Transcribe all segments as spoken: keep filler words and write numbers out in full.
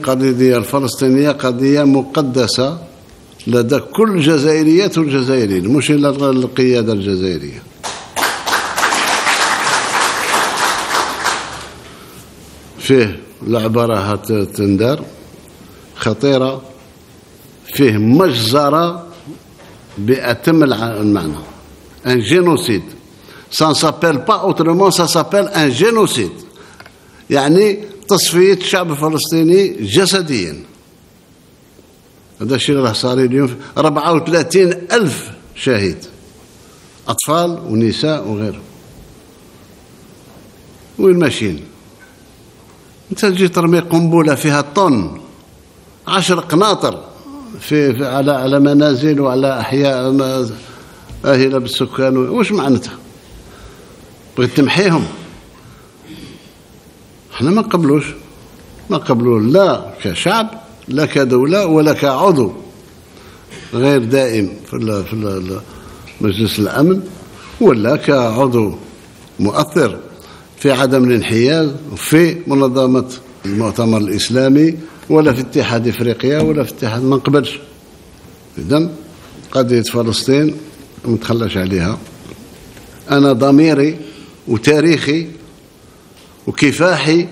القضية الفلسطينية قضية مقدسة لدى كل الجزائريات والجزائريين، مش إلا القيادة الجزائرية. فيه العبارة تندار خطيرة، فيه مجزرة بأتم المعنى، un génocide. Ça ne s'appelle pas autrement, ça s'appelle un génocide. يعني تصفية الشعب الفلسطيني جسديا. هذا الشيء اللي صار اليوم، أربعة وثلاثين ألف شهيد، أطفال ونساء وغيرهم. وين ماشيين؟ أنت تجي ترمي قنبلة فيها طن، عشر قناطر في, في على على منازل وعلى أحياء آهلة بالسكان، واش معناتها؟ بغيت تمحيهم؟ احنا ما نقبلوش، ما نقبلوه لا كشعب لا كدولة ولا كعضو غير دائم في في مجلس الأمن، ولا كعضو مؤثر في عدم الانحياز في منظمة المؤتمر الإسلامي ولا في اتحاد إفريقيا ولا في اتحاد، ما نقبلش. إذن قضية فلسطين ما نتخلاش عليها. أنا ضميري وتاريخي وكفاحي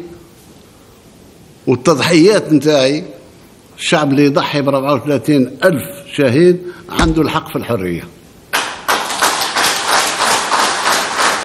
والتضحيات نتاعي، الشعب اللي يضحي ب أربعة وثلاثين ألف شهيد عنده الحق في الحرية.